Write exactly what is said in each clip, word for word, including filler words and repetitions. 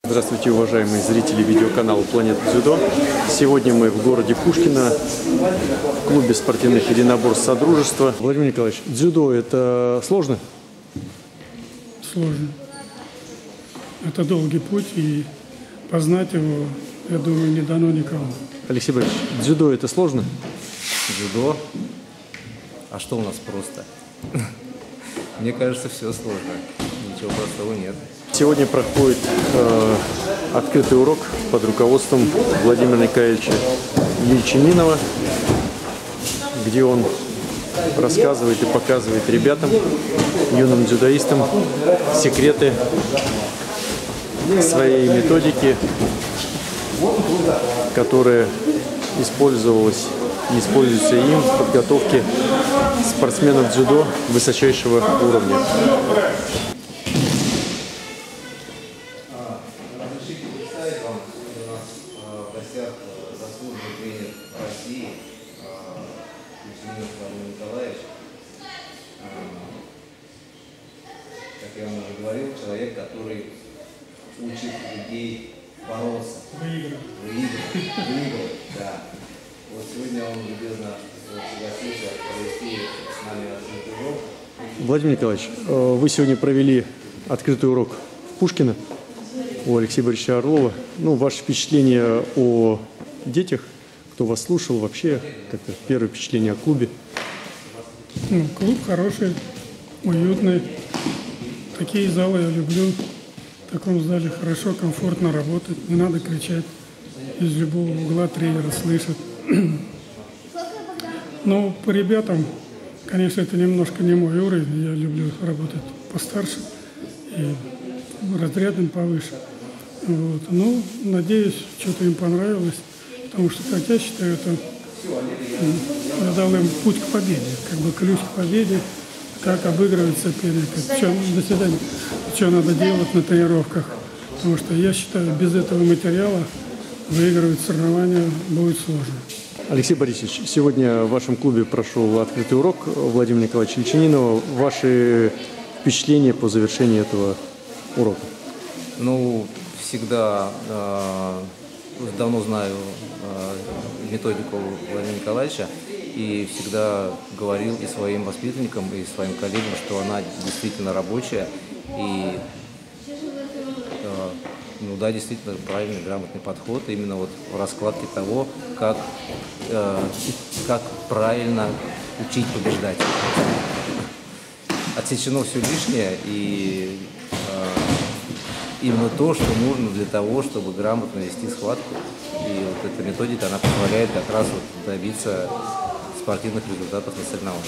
Здравствуйте, уважаемые зрители видеоканала Планета Дзюдо. Сегодня мы в городе Пушкино, в клубе спортивных единоборств Содружества. Владимир Николаевич, дзюдо – это сложно? Сложно. Это долгий путь, и познать его, я думаю, не дано никому. Алексей Борисович, дзюдо – это сложно? Дзюдо? А что у нас просто? Мне кажется, все сложно. Ничего простого нет. Сегодня проходит э, открытый урок под руководством Владимира Николаевича Ельчининова, где он рассказывает и показывает ребятам, юным дзюдоистам, секреты своей методики, которая использовалась и используется им в подготовке спортсменов дзюдо высочайшего уровня. Разрешите представить вам, у нас в гостях заслуженный тренер России Ельчининов Владимир Николаевич. Как я вам уже говорил, человек, который учит людей бороться. Выиграть. Выигрывать. Выигрывать, да. Вот сегодня он любезно согласился провести с нами открытый урок. Владимир Николаевич, вы сегодня провели открытый урок в Пушкино у Алексея Борисовича Орлова. Ну, ваши впечатления о детях, кто вас слушал вообще, как-то первое впечатление о клубе? Ну, клуб хороший, уютный. Такие залы я люблю. В таком зале хорошо, комфортно работать. Не надо кричать. Из любого угла тренера слышат. Но по ребятам, конечно, это немножко не мой уровень. Я люблю работать постарше и разрядом повыше. Вот. Ну, надеюсь, что-то им понравилось, потому что, как я считаю, это я дал им путь к победе, как бы ключ к победе, как обыгрывать соперника, что, до свидания, что надо делать на тренировках, потому что я считаю, без этого материала выигрывать соревнования будет сложно. Алексей Борисович, сегодня в вашем клубе прошел открытый урок Владимира Николаевича Ельчининова. Ваши впечатления по завершении этого урока? Ну, всегда э, давно знаю э, методику Владимира Николаевича и всегда говорил и своим воспитанникам, и своим коллегам, что она действительно рабочая и э, ну да, действительно правильный, грамотный подход именно вот в раскладке того, как, э, как правильно учить побеждать. Отсечено все лишнее и э, именно то, что нужно для того, чтобы грамотно вести схватку. И вот эта методика, она позволяет как раз вот добиться спортивных результатов на соревнованиях.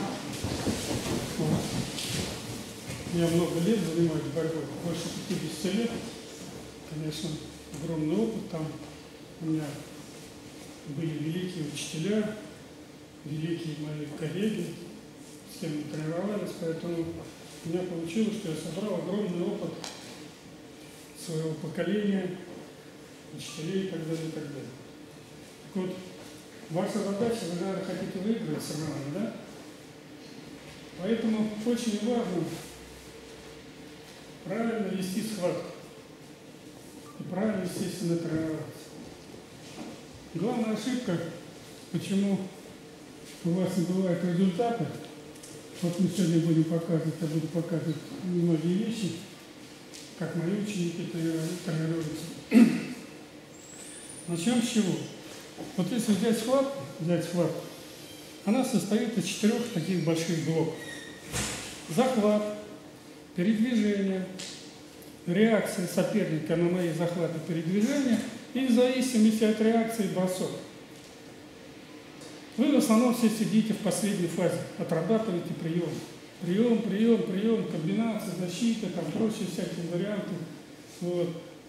Я много лет занимаюсь борьбой, больше пятидесяти лет. Конечно, огромный опыт там. У меня были великие учителя, великие мои коллеги, с кем мы тренировались, поэтому у меня получилось, что я собрал огромный опыт своего поколения, учителей и так далее, и так далее. Так вот, ваша задача, вы, наверное, хотите выиграть соревнования, да? Поэтому очень важно правильно вести схватку и правильно, естественно, тренироваться. Главная ошибка, почему у вас не бывают результаты, вот мы сегодня будем показывать, я буду показывать многие вещи, как мои ученики тренируются. Начнем с чего? Вот если взять схватку, взять схватку, она состоит из четырех таких больших блоков. Захват, передвижение, реакция соперника на мои захваты, передвижения и в зависимости от реакции бросок. Вы в основном все сидите в последней фазе, отрабатываете прием. Прием, прием, прием, комбинация, защита, там прочие всякие варианты. Вот.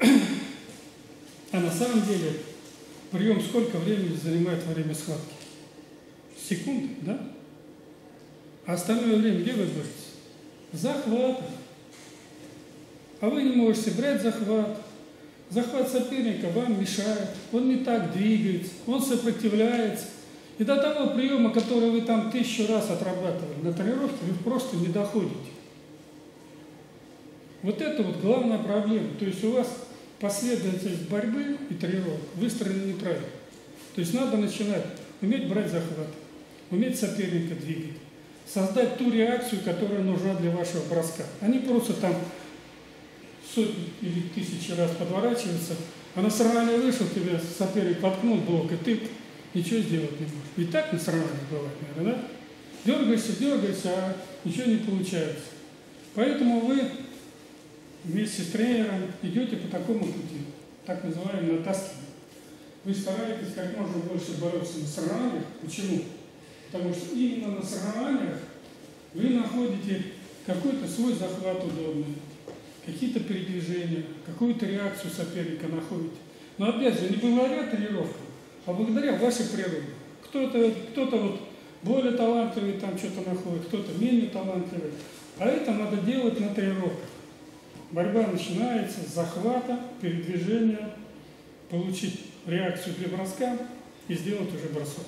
А на самом деле прием сколько времени занимает во время схватки? Секунды, да? А остальное время где вы боретесь? Захват. А вы не можете брать захват. Захват соперника вам мешает. Он не так двигается, он сопротивляется. И до того приема, который вы там тысячу раз отрабатывали на тренировке, вы просто не доходите. Вот это вот главная проблема. То есть у вас последовательность борьбы и тренировок выстроена неправильно. То есть надо начинать уметь брать захват, уметь соперника двигать, создать ту реакцию, которая нужна для вашего броска. Они просто там сотни или тысячи раз подворачиваются, а на соревнование вышел, тебя соперник подкнул блок, и ты ничего сделать не можешь. Ведь так на соревнованиях бывает, наверное, да? Дергаешься, дергаешься, а ничего не получается. Поэтому вы вместе с тренером идете по такому пути, так называемому натаскиванию. Вы стараетесь как можно больше бороться на соревнованиях. Почему? Потому что именно на соревнованиях вы находите какой-то свой захват удобный, какие-то передвижения, какую-то реакцию соперника находите. Но опять же, не благодаря тренировкам, а благодаря вашей природе. Кто-то, кто-то вот более талантливый там что-то находит, кто-то менее талантливый. А это надо делать на тренировках. Борьба начинается с захвата, передвижения, получить реакцию для броска и сделать уже бросок.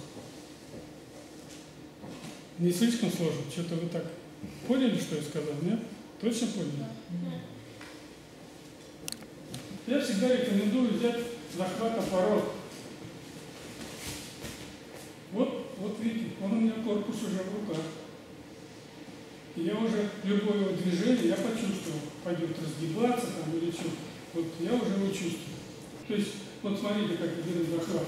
Не слишком сложно? Что-то вы так поняли, что я сказал, нет? Точно поняли? Я всегда рекомендую взять захват оборот. Вот, вот видите, он у меня корпус уже в руках. И я уже любое его движение, я почувствовал, пойдет разгибаться там или что. Вот я уже его чувствую. То есть, вот смотрите, как я беру захват.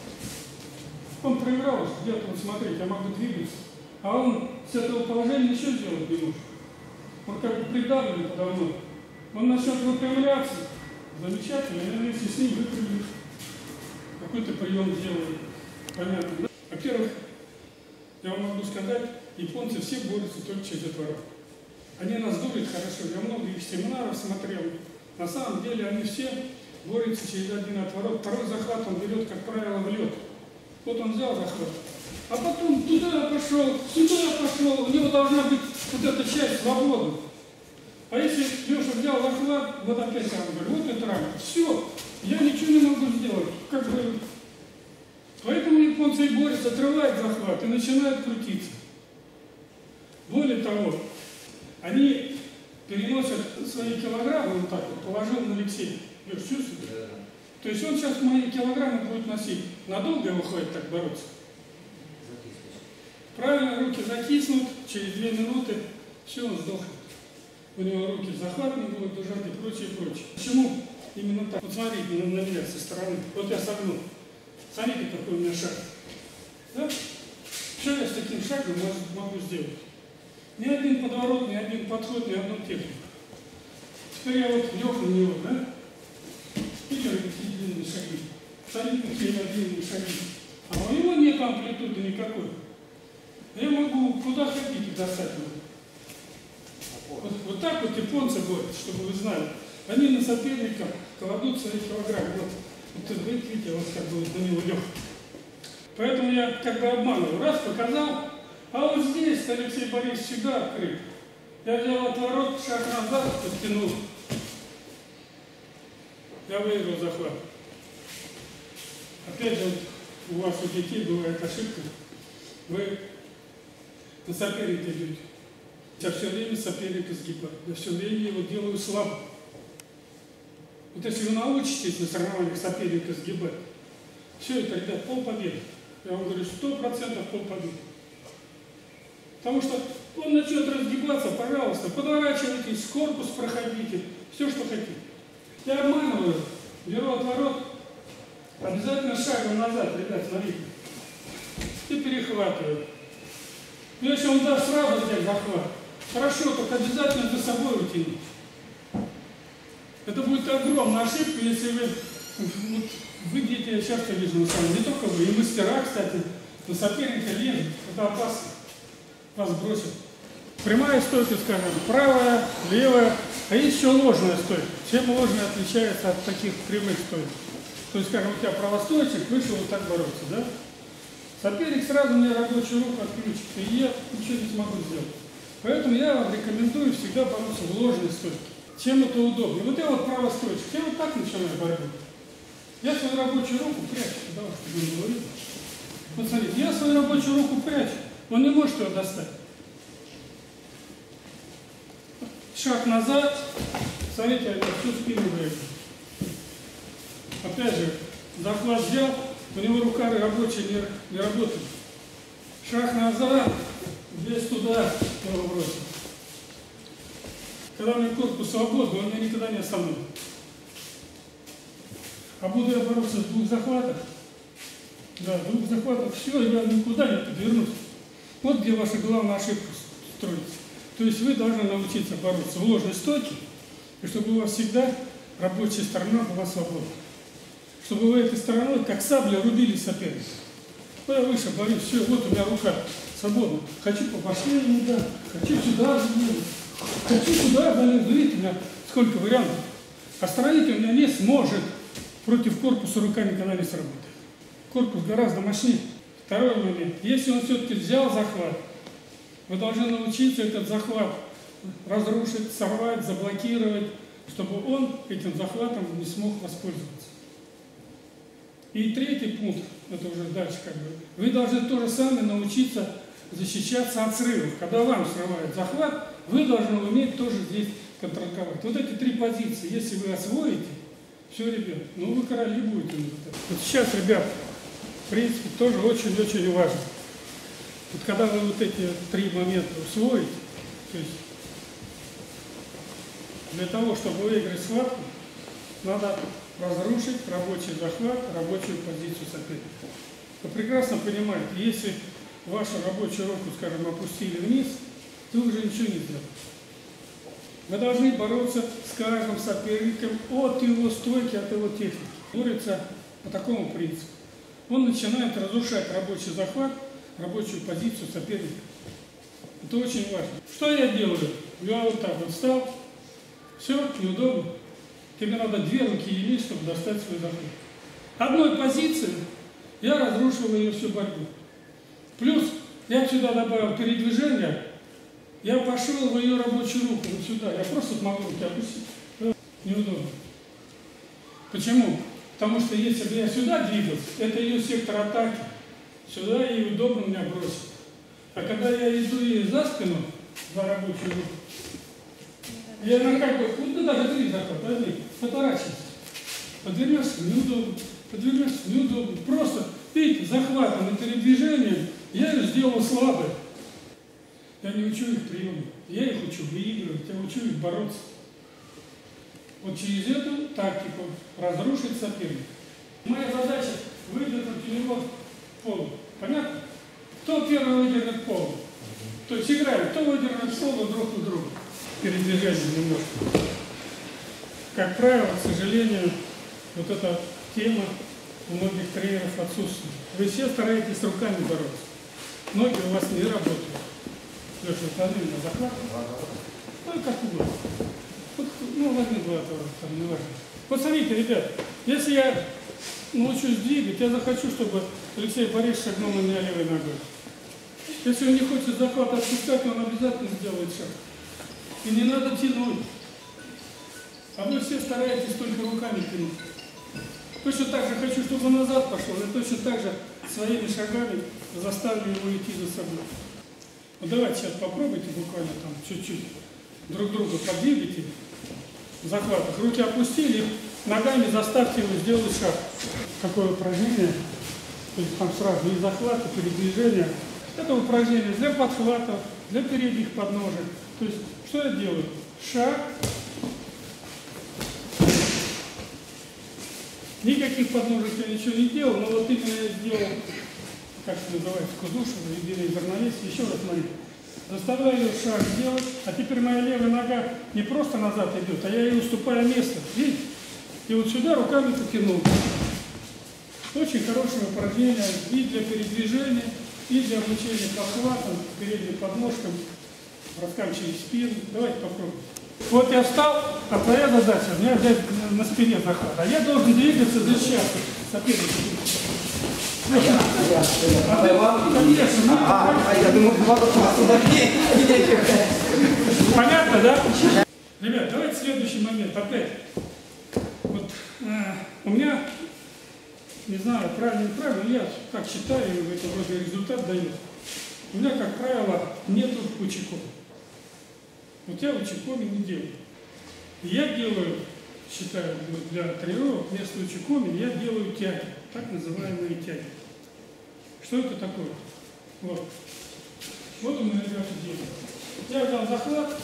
Он проиграл, где-то, вот смотрите, я могу двигаться. А он с этого положения ничего сделать не может. Он как бы придавлен подо мной. Он начнет выпрямляться. Замечательно, я вместе с ним выпрямлю. Какой-то прием делаю. Понятно, да? Во-первых, я вам могу сказать, японцы все борются только через отворот. Они нас дурят хорошо. Я много их семинаров смотрел. На самом деле они все борются через один отворот. Второй захват он берет, как правило, в лед. Вот он взял захват. А потом туда пошел, сюда пошел. У него должна быть вот эта часть свободна. А если Леша взял захват, вот опять я говорю, вот это рамка. Все, я ничего не могу сделать. Как бы... Поэтому японцы и борются, отрывают захват и начинают крутиться. Более того, они переносят свои килограммы, вот так вот, положил на Алексея. Леш, чувствуете? Да. То есть он сейчас мои килограммы будет носить. Надолго его хватит так бороться? Правильно, руки закиснут, через две минуты все, он сдохнет. У него руки захват не будут держать и прочее, и прочее. Почему именно так? Вот смотрите на меня со стороны. Вот я согнул. Смотрите, какой у меня шаг. Да? Что я с таким шагом могу сделать? Ни один подворот, ни один подход, ни одну технику. Теперь я вот лег на него, да? Видите, какие длинные шаги. Смотрите, какие длинные шаги. А у него нет амплитуды никакой. Я могу куда хотите достать его. Вот, вот так вот японцы борются, чтобы вы знали. Они на соперника кладут свои килограммы. Вот, вот вы видите, вот как бы на него лег. Поэтому я как бы обманываю. Раз показал, а вот здесь Алексей Борисович всегда открыт. Я взял отворот, шаг назад, подтянул. Я выиграл захват. Опять же, у вас у детей бывает ошибка. Вы на соперника идете. Я все время соперника сгибаю. Я все время его делаю слабо. Вот если вы научитесь на соревнованиях соперника сгибать, все это, ребят, полпобеды. Я вам говорю, сто процентов полпобеды. Потому что он начнет разгибаться, пожалуйста, подворачивайтесь, корпус проходите, все, что хотите. Я обманываю, беру отворот, обязательно шагом назад, ребят, смотрите, и перехватываю. Но если он даст сразу взять захват, хорошо, только обязательно за собой утянуть. Это будет огромная ошибка, если вы, вот, вы дети, я часто вижу на самом деле, не только вы, и мастера, кстати, на соперника лезут, это опасно, вас бросят. Прямая стойка, скажем, правая, левая, а есть еще ложная стойка. Чем ложная отличается от таких прямых стоек? То есть, скажем, у тебя правостойчик, вышел вот так бороться, да? Соперник сразу мне рабочую руку отключит, и я ничего не смогу сделать. Поэтому я вам рекомендую всегда бороться в ложной стойке. Чем это удобнее? Вот я вот правостойчик, я вот так начинаю борьбу. Я свою рабочую руку прячу, давай, чтобы не говорить. Вот смотрите, я свою рабочую руку прячу, он не может ее достать. Шаг назад, смотрите, я всю спину выиграю. опять же, захват взял, у него рука рабочая не, не работает. Шаг назад, здесь туда его бросил. Когда у меня корпус свободный, он меня никогда не остановит. А буду я бороться с двух захватов, да, двух захватов, все, я никуда не подвернусь. Вот где ваша главная ошибка строится. То есть вы должны научиться бороться в ложной стойке, и чтобы у вас всегда рабочая сторона была свободна. Чтобы вы этой стороной, как сабля, рубили соперника. Ну, я выше борюсь, все, вот у меня рука свободна. Хочу по башке ему дать, хочу сюда залезть, хочу сюда залезть. Видите, у меня сколько вариантов. Остановить у меня не сможет. Против корпуса рука никогда не сработает. Корпус гораздо мощнее. Второй момент. Если он все-таки взял захват, вы должны научиться этот захват разрушить, сорвать, заблокировать, чтобы он этим захватом не смог воспользоваться. И третий пункт, это уже дальше как бы, вы должны то же самое научиться защищаться от срывов. Когда вам срывает захват, вы должны уметь тоже здесь контратаковать. Вот эти три позиции, если вы освоите, все, ребят, ну вы короли будете. Вот сейчас, ребят, в принципе, тоже очень-очень важно. Вот когда вы вот эти три момента усвоите, то есть для того, чтобы выиграть схватку, надо разрушить рабочий захват, рабочую позицию соперника. Вы прекрасно понимаете, если вашу рабочую руку, скажем, опустили вниз, то вы уже ничего не сделаете. Вы должны бороться с каждым соперником от его стойки, от его техники. Борется по такому принципу. Он начинает разрушать рабочий захват, рабочую позицию соперника. Это очень важно. Что я делаю? Я вот так вот встал. Все, неудобно. Тебе надо две руки иметь, чтобы достать свой захват. Одной позиции я разрушил ее всю борьбу. Плюс я сюда добавил передвижение. Я пошел в ее рабочую руку, вот сюда. Я просто могу руки опустить. Неудобно. Почему? Потому что если бы я сюда двигался, это ее сектор атаки. Сюда ей удобно меня бросить. А когда я иду ей за спину, за рабочую руку, я на как бы, ну даже три захвата, возьми, поторачивайся. Подвернешься, неудобно. Подвернешься, неудобно. Просто, видите, захватом и передвижением я ее сделал слабой. Я не учу их приемам, я их учу выигрывать, я учу их бороться. Вот через эту тактику разрушить соперника. Моя задача выдернуть у него пол. Понятно? Кто первый выдернет пол? То есть играем, кто выдернет пол друг у друга. Передвижение немножко. Как правило, к сожалению, вот эта тема у многих тренеров отсутствует. Вы все стараетесь руками бороться. Ноги у вас не работают. Леша, возьми на захват. Ну, как угодно. Вот, ну, возьми два, там, не важно. Вот смотрите, ребят, если я научусь двигать, я захочу, чтобы Алексей Борисович шагнул на меня левой ногой. Если он не хочет захват отпускать, он обязательно сделает шаг. И не надо тянуть. А вы все стараетесь только руками тянуть. Точно так же хочу, чтобы он назад пошел, и точно так же своими шагами заставлю его идти за собой. Ну, давайте сейчас попробуйте буквально там чуть-чуть друг друга подвигайте в захватах. Руки опустили, ногами заставьте его сделать шаг. Такое упражнение, то есть там сразу и захваты, передвижения. Это упражнение для подхватов, для передних подножек. То есть, что я делаю? Шаг. Никаких подножек я ничего не делал, но вот именно я сделал, как это называется, кудушево, единое равновесие. Еще раз смотрите. Заставляю ее шаг сделать, а теперь моя левая нога не просто назад идет, а я ей уступаю место. Видите? И вот сюда руками потянул. Очень хорошее упражнение и для передвижения, и для обучения подхватам, передним подножкам, броскам через спину. Давайте попробуем. Вот я встал, а твоя задача, у меня взять на спине захват. А я должен двигаться, защищаться соперника. А, конечно, а я думаю, понятно, да? Ребят, давайте следующий момент. Опять. Вот а, у меня, не знаю, правильно или неправильно, я так считаю, и это вроде результат дает. У меня, как правило, нету учеков. Вот я учеками не делаю. Я делаю считаю, для тренировок вместо учекоми я делаю тяги, так называемые тяги. Что это такое? Вот. Вот у меня, ребята, делают. Я дал захват.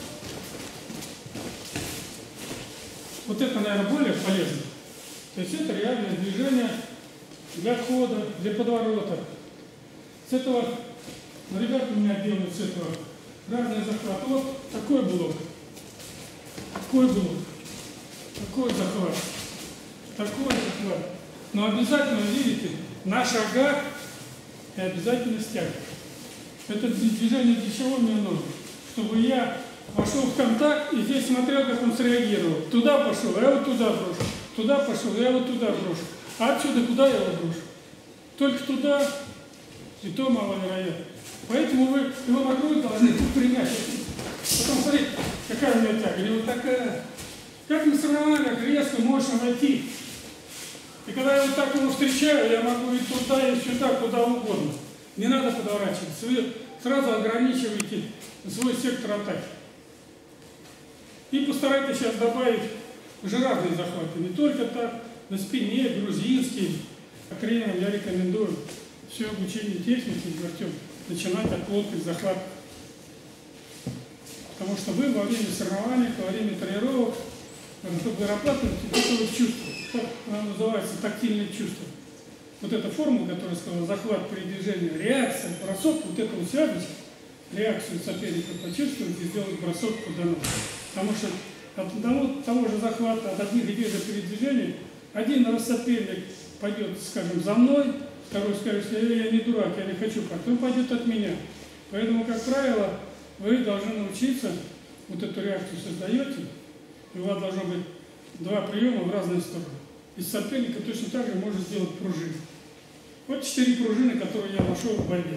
Вот это, наверное, более полезно. То есть это реальное движение для хода, для подворота. С этого, ну, ребята у меня делают с этого разные захваты. Вот такой блок, такой блок, такой захват, такой захват. Но обязательно, видите, на шагах и обязательно стяг. Это движение для чего мне нужно? Чтобы я пошел в контакт и здесь смотрел, как он среагировал. Туда пошел, я вот туда брошу. Туда пошел, я вот туда брошу. А отсюда куда я его брошу? Только туда, и то маловероятно. Поэтому вы его на грудь должны принять. Потом смотрите, какая у меня тяга. Или вот такая. Как на соревнованиях резко, мощно войти. И когда я вот так его встречаю, я могу и туда, и сюда, куда угодно. Не надо подворачиваться. Вы сразу ограничиваете свой сектор атаки. И постарайтесь сейчас добавить уже разные захваты. Не только так, на спине, грузинский. Тренерам я рекомендую все обучение техники, Артем, начинать от плоских захватов. Потому что вы во время соревнований, во время тренировок, чтобы зарабатывать это вот чувство. Так оно называется тактильное чувство. Вот эта формула, которая сказала, захват при движении, реакция, бросок, вот это вот связывать, реакцию соперника почувствовать и сделать бросок куда надо. Потому что от одного того же захвата, от одних и тех же передвижений, один раз соперник пойдет, скажем, за мной, второй скажет, что я не дурак, я не хочу, потом пойдет от меня. Поэтому, как правило, вы должны научиться, вот эту реакцию создаете, и у вас должно быть два приема в разные стороны. Из соперника точно так же можно сделать пружины. Вот четыре пружины, которые я нашел в борьбе.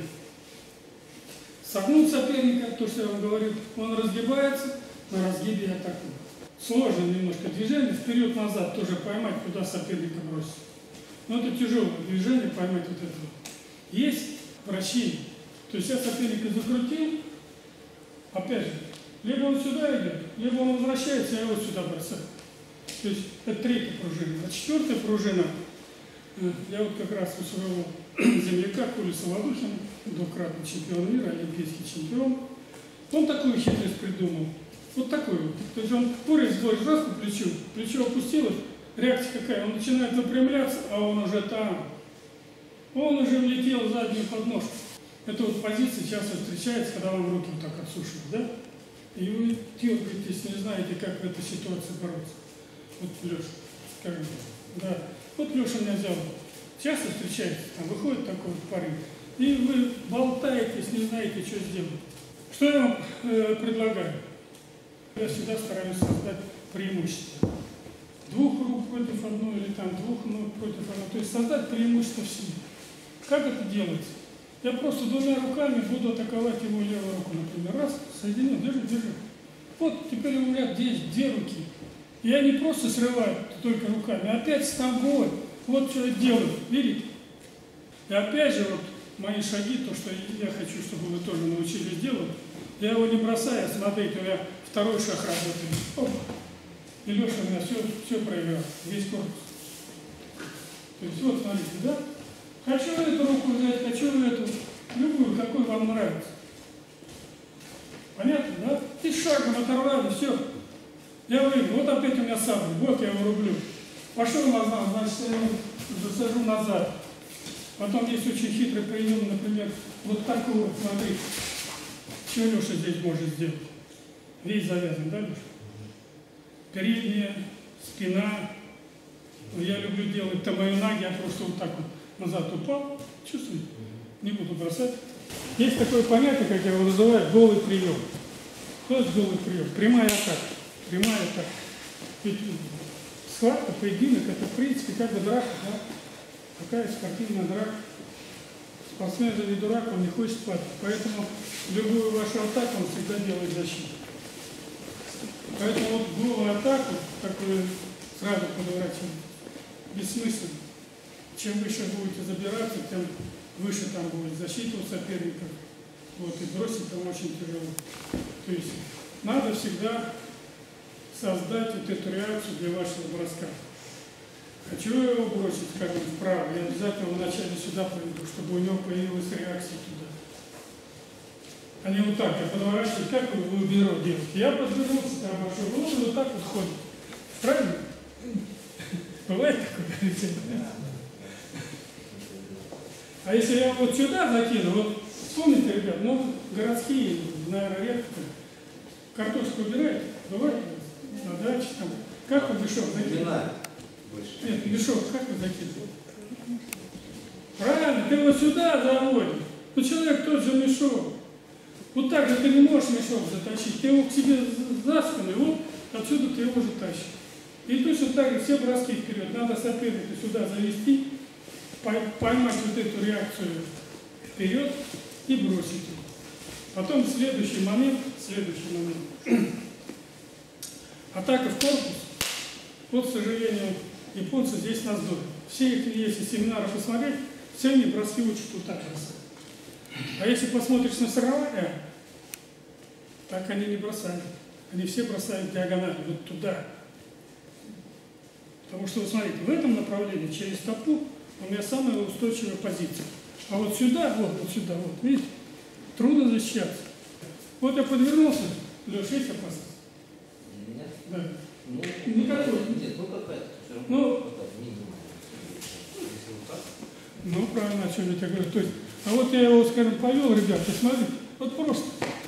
Согнуть соперника, то, что я вам говорил, он разгибается, на разгибе я атакую. Сложное немножко движение, вперед-назад тоже поймать, куда соперника бросить. Но это тяжелое движение, поймать вот это. Есть вращение. То есть я соперника закрутил, опять же, либо он сюда идет, либо он возвращается, я его сюда бросаю. То есть это третья пружина. А четвертая пружина, я вот как раз у своего земляка Коли Солодухина, двукратный чемпион мира, олимпийский чемпион, он такую хитрость придумал. Вот такой вот. То есть он порез двое раз по плечу, плечо опустилось, реакция какая? Он начинает выпрямляться, а он уже там. Он уже влетел в заднюю подножку. Эта вот позиция часто встречается, когда вам руки вот так отсушивают, да? И вы терпитесь, не знаете, как в этой ситуации бороться. Вот Леша, скажем, да. Вот Леша меня взял. Часто встречается, там выходит такой вот парень, и вы болтаетесь, не знаете, что сделать. Что я вам э, предлагаю? Я всегда стараюсь создать преимущество. Двух рук против одной или там двух ног против одной. То есть создать преимущество в себе. Как это делается? Я просто двумя руками буду атаковать его левую руку, например. Раз, соединил, держи, держи. Вот, теперь у меня здесь две руки. Я не просто срываю только руками, опять с ногой. Вот что я делаю, видите? И опять же, вот мои шаги, то, что я хочу, чтобы вы тоже научились делать, я его не бросаю, смотрите, у меня второй шаг работает. Оп. И Леша у меня все, все проиграл, весь корпус. То есть вот, смотрите, да? Хочу эту руку взять, хочу эту, любую, какой вам нравится. Понятно, да? И шагом оторвали, все. Я выиграл, вот опять у меня сабля, вот я его рублю. Пошел назад, значит, я его засажу назад. Потом есть очень хитрый прием, например, вот такой вот, смотрите. Что Леша здесь может сделать? Весь завязан, да, Леша? Передняя, спина. Я люблю делать тамаюнаги, я просто вот так вот назад упал. Чувствуете? Не буду бросать. Есть такое понятие, как я его называю, голый прием. Что это голый прием? Прямая атака. Прямая атака. Ведь схватка, поединок, это в принципе как бы драка, да? Такая спортивная драка. Спортсмен же не дурак, он не хочет спать. Поэтому любую вашу атаку он всегда делает защиту. Поэтому вот голую атаку, такую сразу подворачиваете, бессмысленно. Чем выше будете забираться, тем выше там будет защита у соперников. Вот, и бросить там очень тяжело. То есть надо всегда создать вот эту реакцию для вашего броска. Хочу его бросить, скажем, вправо, я обязательно вначале сюда поведу, чтобы у него появилась реакция туда. А не вот так, я подворачиваю, как вы в бюро делаете? Я подвернулся, там обошел, вот он вот так вот ходит. Правильно? Бывает такое? А если я вот сюда закину, вот вспомните, ребят, ну, городские, наверное, редко картошку убирают, бывает на даче, там, как вы мешок закидываете? Нет, мешок, как вы закидываете? Правильно, ты его сюда заводишь. Ну, человек тот же мешок. Вот так же ты не можешь мешок затащить. Ты его к себе за спину, и вот отсюда ты его же тащишь. И точно так же все броски вперед. Надо соперника сюда завести, поймать вот эту реакцию вперед и бросить ее. Потом следующий момент, следующий момент. Атака в корпус. Вот, к сожалению, японцы здесь нас дурят. Все их, если семинары посмотреть, все они броски учат вот так бросать. А если посмотришь на соревнования, так они не бросают. Они все бросают диагонально, вот туда. Потому что, вы смотрите, в этом направлении, через стопу, у меня самая устойчивая позиция. А вот сюда, вот, вот сюда, вот, видите, трудно защищаться. Вот я подвернулся, Леша, есть опасность? Нет? Да. Ну, никакой. Нет, ну какая-то. Ну, ну, правильно, о чем я тебе говорю. То есть, а вот я его, скажем, повел, ребята, смотрите, вот просто.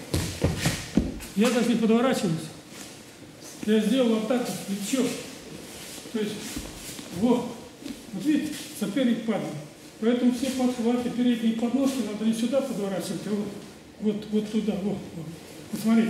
Я даже не подворачиваюсь. Я сделал вот так вот, плечо. То есть, вот, вот видите, соперник падает. Поэтому все подхваты, передние подножки надо не сюда подворачивать, а вот, вот, вот туда, вот, вот. Вот смотрите.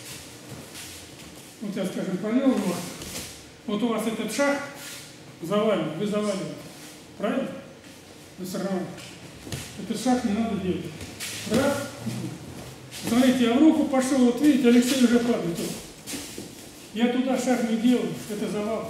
Вот я, скажем, повел его. Вот у вас этот шаг завален, вы заваливаете. Правильно? Вы сорвали. Этот шаг не надо делать. Раз. Смотрите, я в руку пошел, вот видите, Алексей уже падает. Я туда шаг не делаю, это завал.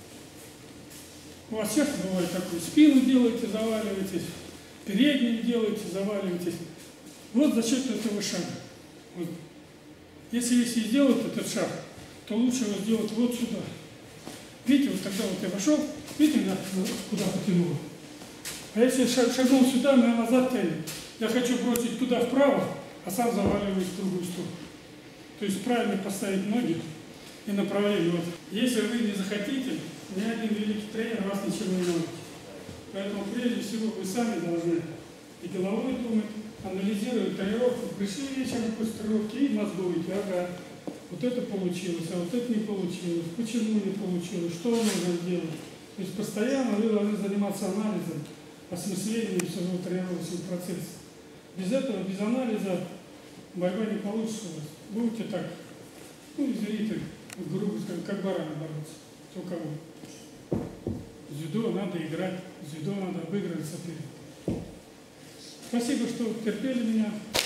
У вас часто бывает такое, спину делаете, заваливаетесь, переднюю делаете, заваливаетесь. Вот за счет этого шага. Вот. Если, если сделать этот шаг, то лучше его сделать вот сюда. Видите, вот тогда вот я пошел, видите, куда потянуло. А если шагнул сюда, меня назад тянет. Я хочу бросить туда вправо, а сам заваливаюсь в другую сторону. То есть правильно поставить ноги и направление. Вот. Если вы не захотите, ни один великий тренер вас ничего не научит. Поэтому прежде всего вы сами должны и головой думать, анализировать тренировку. Пришли вечером после тренировки и мозгуете. Ага, вот это получилось, а вот это не получилось. Почему не получилось? Что нужно сделать? То есть постоянно вы должны заниматься анализом, осмыслением своего тренировочного процесса. Без этого, без анализа борьба не получится у вас. Будете так, ну извините, грубо сказать, как бараны бороться. У кого? Дзюдо надо играть, дзюдо надо обыгрывать соперника. Спасибо, что терпели меня.